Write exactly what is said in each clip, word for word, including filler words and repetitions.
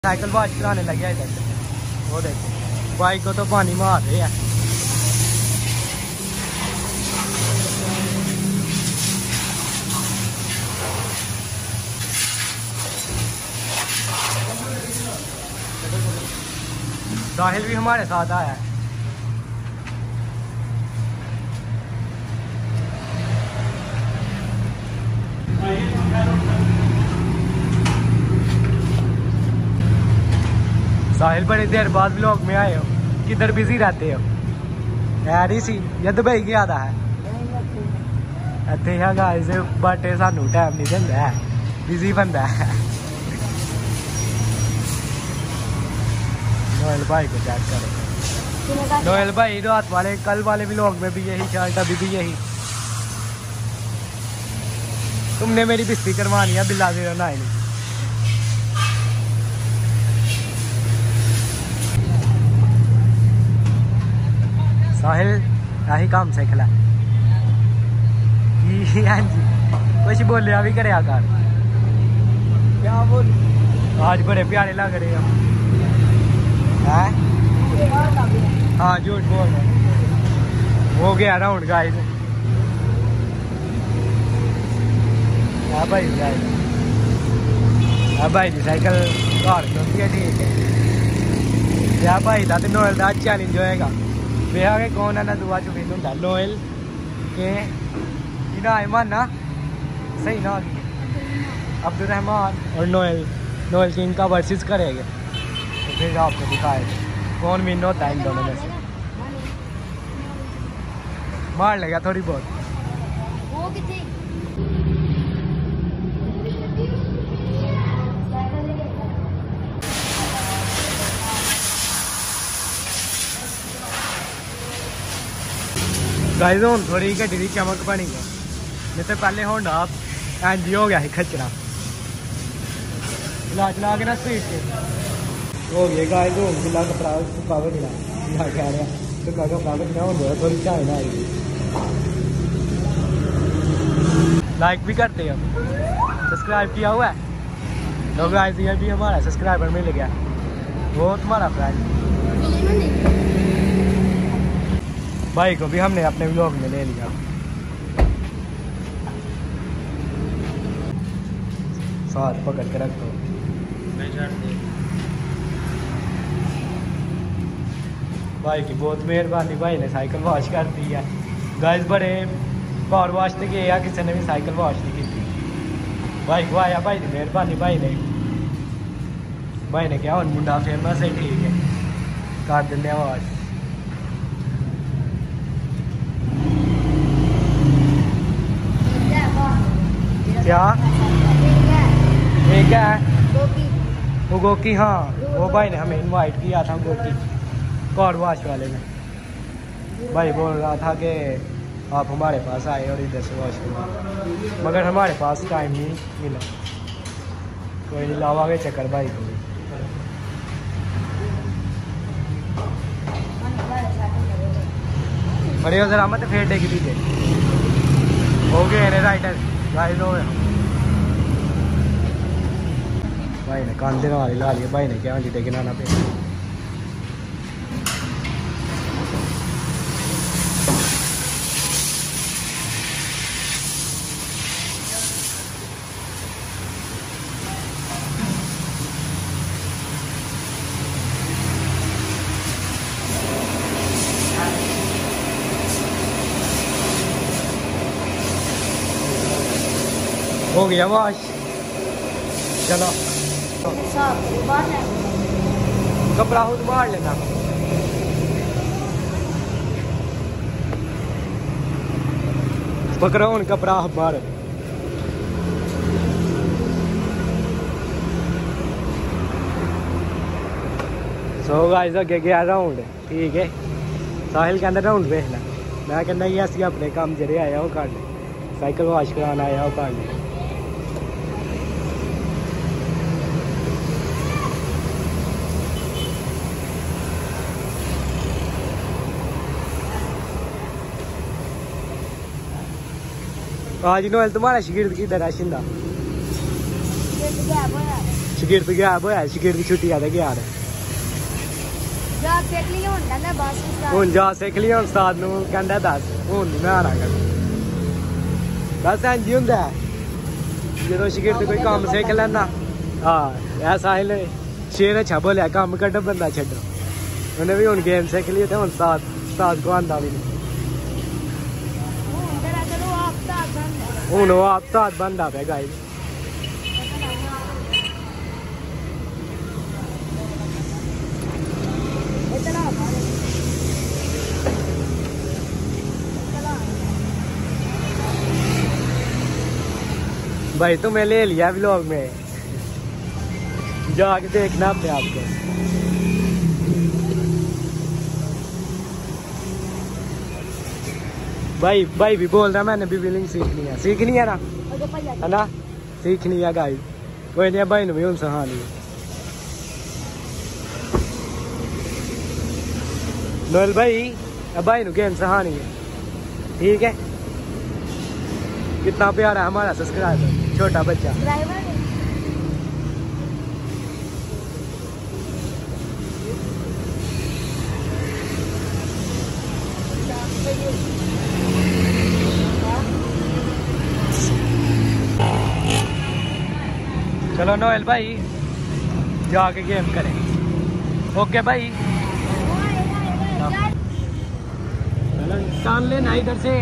Cycle wash कराने लगे इधर। वो देखो बाइक को तो पानी मार रहे हैं। साहिल भी हमारे साथ आया है। साहिल बड़ी देर बाद ब्लॉग में आए हो, किधर बिजी रहते हो? यार सी या दुबई गया था है इतने गाइस बट सानू टाइम नहीं देंदा है, बिजी बंदा है। नोएल भाई को चेक करो। नोएल भाई रात वाले कल वाले ब्लॉग में भी यही शर्ट, अभी भी यही। तुमने मेरी बिस्ती करवानी है बिल्ला जीरो नाइन। साहिल यही काम सीखला। हाँ जी कुछ बोलिया भी करे कर। क्या बोल? आज बड़े प्यारे लग रहे हो। हाँ झूठ बोल रहे। हो गया राउंड गाइस। हाँ भाई हाँ भाई जी साइकिल घर चलती है ठीक है। या भाई था नोएल का चैलेंज होएगा। वे आगे कौन है ना दुआ चुकी होंगे नोएल के ना ईमान ना सही ना अब्दुल रहमान और नोएल। नोएल की इनका वर्सेस करेंगे तो फिर आपको दिखाएंगे कौन विन होता है इन दोनों में से। मार लेगा थोड़ी बहुत। गाइस हुन थोड़ी गड्डी की चमक बनी है, नहीं तो पहले होंडा एंजी हो गया है खचरा चला चला के ना स्पीड से हो गया। गाइस हुन बिल्ला कपड़ा पावर मिला यहाँ कह रहा तो का कपड़ा मिला हो थोड़ी चाय ना आएगी। लाइक भी करते हो, सब्सक्राइब किया हुआ है तो गाइस ये भी हमारा सब्सक्राइबर मिल गया, वो तुम्हारा फ्रेंड भाई को भी हमने अपने व्लॉग में ले लिया। साथ पकड़ के रख दो। भाई की बहुत मेहरबानी, भाई ने साइकिल वॉश कर दी है। गाइस बड़े पावर वॉश तो गए किसी ने भी साइकिल वॉश नहीं की। भाई को आया भाई की मेहरबानी। भाई ने भाई ने क्या मुंडा फेमस है ठीक है कर दें वॉश। क्या ठीक है वो गोकी। हाँ वो भाई ने हमें इनवाइट किया था गोकी कार वॉश वाले में। भाई बोल रहा था कि आप हमारे पास आए और इधर से वॉश करें, मगर हमारे पास टाइम नहीं मिला। कोई नहीं लावांगे चक्कर भाई को भी। बड़े हो जरा मत फेर देगी पीछे हो गए राइटर गाइस हो गए। भाई ने कांधे वाली ला लिया। भाई ने क्या जीते गिनाना पे हो गया वॉश। चलो कपड़ा खुद बाहर लेना। पकड़ो उन कपड़ा बाहर। सो गाइस आगे गया राउंड ठीक है। साहिल के अंदर राउंड देखना, मैं कहना ये असि अपने काम जरे आया हो करने, साइकिल वॉश कराना आया हो करने। आज नोएल तुम्हारा शिगिर्द किधर है? शिंदा शगिर्द गैब होया शगिर्द छुट्टी आते गया जा सिख लिया हुन कहंदा बस हुन जा सिख लिया हुन उस्ताद नूं कहंदा दस हुन नहीं मैं आना कर बस इंज ही हुंदा जदों शगिर्द कोई काम सिख लैंदा हाँ ऐ साहिल शेर अच्छा बोलिया कम कड्डो बंदा छड्डो उन्हें भी हुन गेम सिख ली ते हुन उस्ताद उस्ताद को आंदा भी नहीं हुन वो आप उस्ताद बनदा पे गाइस भाई तुम्हें ले लिया व्लॉग में जाके देखना अपने आपको भाई भाई भी बोल रहा मैंने भी व्हीलिंग सीखनी है सीखनी है ना है ना सीखनी है गाइस कोई नहीं भाई ने भी उन सहानी है नोएल भाई भाई ने गेम सहानी है ठीक है कितना प्यारा है हमारा सब्सक्राइबर छोटा बच्चा चलो नोएल भाई जाके गेम करें ओके भाई टान लेना इधर से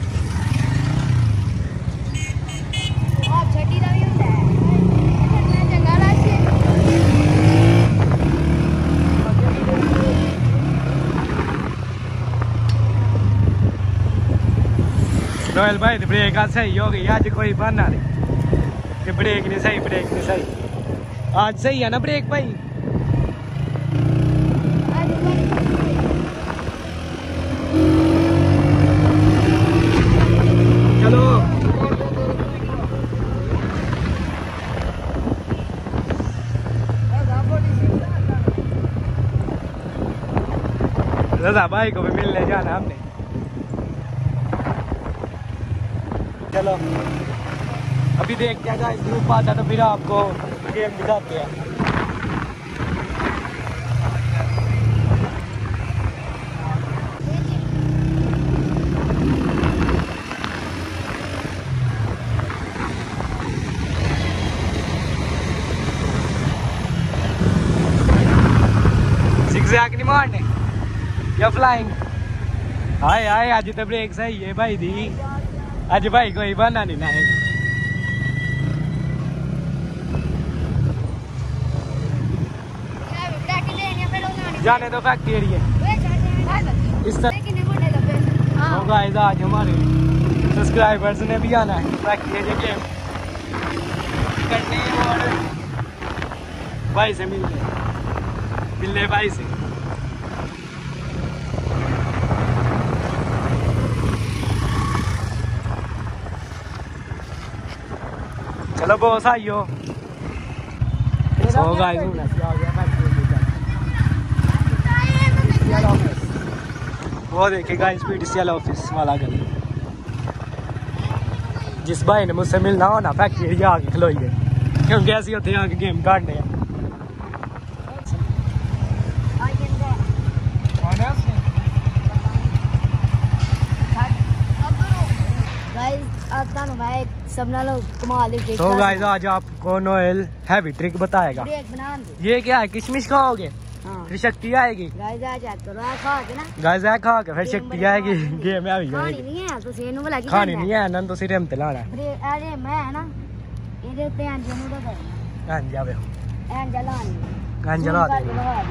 नोएल भाई ब्रेक आज सही हो गई आज कोई बहाना नहीं कि ब्रेक नहीं सही ब्रेक नहीं सही आज सही है ना ब्रेक भाई चलो रजा भाई को भी मिलने जाना हमने चलो अभी देखते हैं गाइस ग्रुप आता तो फिर आपको गेम दिखाते हैं जिगजैग नहीं मारने या फ्लाइंग हाय हाय आज तो ब्रेक सही है भाई दी आज भाई कोई बहाना नहीं लाएगा जाने दो फैक्ट्री एरिया इस तरह तो गाइस आज हमारे सब्सक्राइबर्स ने भी आना है फैक्ट्री एरिया गेम करने और भाई से मिलने मिलने भाई से चलो बॉस आइयो सो गाइस वो देखे गाइस पीटीसीएल ऑफिस वाला गली जिस भाई ने मुझसे मिलना हो ना फैक्ट्री एरिया आके खलोइए क्योंकि ऐसे होते हैं आके गेम काटने हैं तो गाइस आज आपको नोएल हैवी ट्रिक बताएगा ये क्या है किशमिश खाओगे हाँ। फिर शक्ति आएगी गाइस आ खा के फिर शक्ति आएगी गेम है खानी नहीं है तो सेनु वाला की खानी नहीं है नन तो सिरम ते लाना अरे मैं है ना ਇਹਦੇ ਉੱਤੇ ਅੰਜੇ ਨੂੰ ਦਾ ਆਂ ਜਾਵੇ ਆਂ ਜਲਾਣੀ ਆਂ ਜਲਾ ਦੇ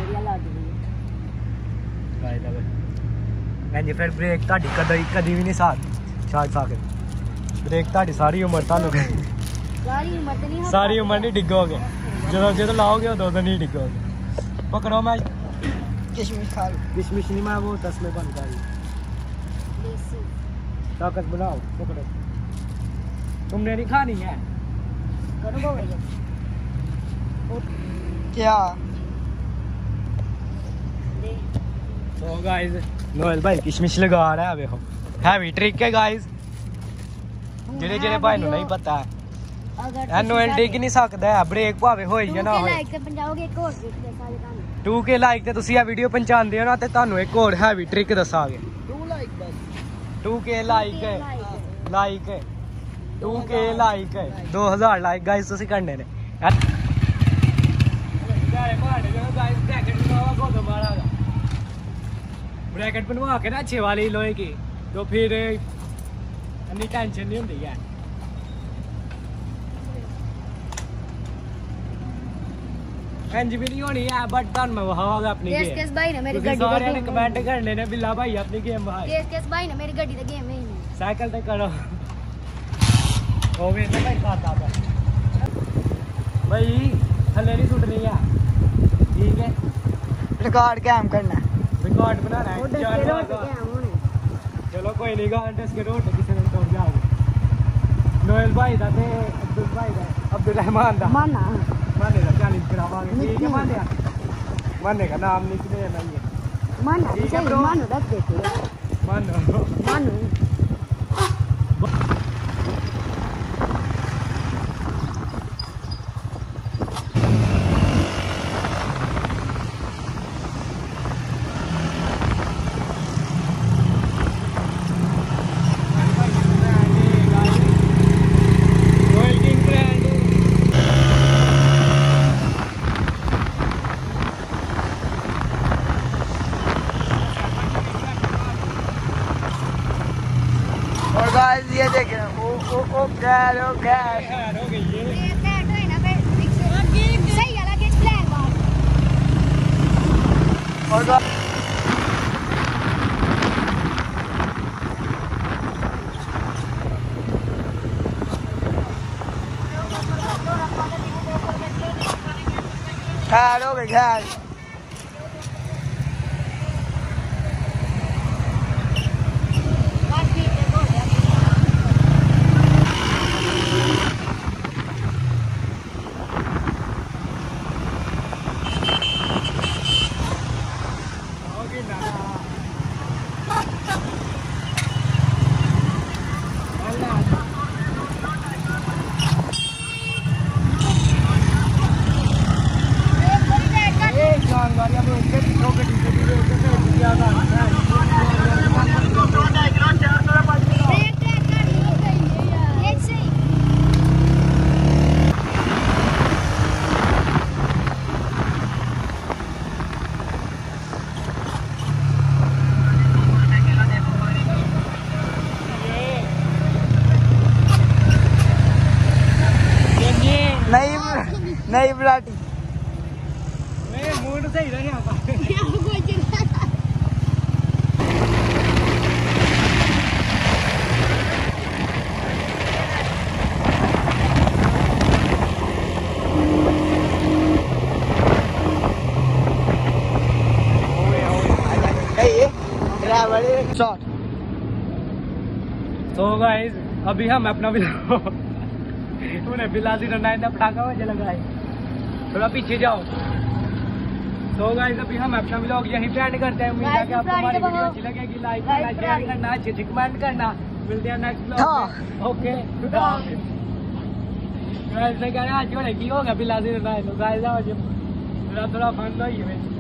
गाइस अब एंड फिर ब्रेक ਤੁਹਾਡੀ ਕਦੀ ਕਦੀ ਵੀ ਨਹੀਂ ਸਾਥ ਛਾੜ ਸਕਦੇ ब्रेक ਤੁਹਾਡੀ ਸਾਰੀ ਉਮਰ ਤੁਹਾਨੂੰ ਸਾਰੀ ਉਮਰ ਤੇ ਨਹੀਂ ਸਾਰੀ ਉਮਰ ਨਹੀਂ ਡਿੱਗੋਗੇ ਜਦੋਂ ਜਦੋਂ ਲਾਓਗੇ ਉਦੋਂ ਤਾਂ ਨਹੀਂ ਡਿੱਗੋਗੇ पकड़ो मैं किशमिश खा किशमिश नहीं मैं वो तस्में बन गई ताकत बनाओ पकड़ो तुमने नहीं खानी है करो क्या तो गाइस नोएल भाई किशमिश लगा रहा है देखो हैवी ट्रिक है गाइस जेरे जेरे भाई नु नहीं पता है ਇਹ ਨੋਇਲ ਡਿੱਗ ਨਹੀਂ ਸਕਦਾ ਹੈ, ਬ੍ਰੇਕ ਭਾਵੇਂ ਹੋਈ ਜਾਂ ਨਾ ਹੋਏ। ਲਾਈਕ ਤੇ ਪਹੁੰਚਾਓਗੇ ਇੱਕ ਹੋਰ ਟ੍ਰਿਕ ਦੱਸਾਂਗੇ ਤੁਹਾਨੂੰ। ਟੂ ਕੇ ਲਾਈਕ ਤੇ ਤੁਸੀਂ ਇਹ ਵੀਡੀਓ ਪਹੁੰਚਾਉਂਦੇ ਹੋ ਨਾ ਤੇ ਤੁਹਾਨੂੰ ਇੱਕ ਹੋਰ ਹੈਵੀ ਟ੍ਰਿਕ ਦੱਸਾਂਗੇ। टू लाइक बस two K like like two K like दो हज़ार ਲਾਈਕ ਗਾਇਸ ਤੁਸੀਂ ਕਰਨੇ ਨੇ। ब्रैकेट बनवा के ना अच्छे वाली लोहे की तो फिर इतनी टेंशन नहीं होती है। इंज भी नहीं होनी है बट तुम मैं वहागा अपनी केस केस भाई ने मेरी गड्डी सारे ने कमेंट करने ने बिल्ला भाई अपनी गेम भाई केस केस भाई ने मेरी गड्डी दा गेम है नहीं साइकिल ते करो ओ वे ना भाई खाता था भाई थल्ले नहीं सुटनी है ठीक है। रिकॉर्ड कैम करना है, रिकॉर्ड बनाना है ओडे चार के बार रोट का। के होने चलो कोई नहीं गा डेस के रोट किसी ने तोड़ जाओगे नोएल भाई दा ते अब्दुल भाई दा अब्दुल रहमान दा माना माने का चैलेंज करावांगे ठीक है। माने माने का नाम निकले नहीं है माना ठीक है सही bro। मानो रख देते मानो मानो और गाइस ये देखें ओ ओ ओ गैर ओ गैर हो गई ये ये सेट है ना फिर सही है लगे प्लान बात और गाइस खैर हो गई खैर बस ठीक है हो गया होगी ना ये जान वाली अब उसके दो के टीचर भी उसके से दिया था ब्रेक ट्रैक कर लो सही है यार एक सही नहीं नहीं बुलाटी मैं मूड सही रहे यहाँ पर कोई चिंता ड्राइवर शॉट। तो गाइस अभी हम अपना बिला उन्हें बिलासी रनाइन का पटाखा मुझे लगाए थोड़ा पीछे जाओ। तो गाइस अभी हम अपना व्लॉग यहीं पे एंड करते हैं। उम्मीद है कि आपको हमारी वीडियो अच्छी लगेगी। लाइक करना शेयर करना अच्छे अच्छे कमेंट करना। मिलते हैं नेक्स्ट व्लॉग में। ओके गाइस ने कहा आज जो की होगा बिलासी रनाइन तो गाइस आज थोड़ा थोड़ा फन तो ही है।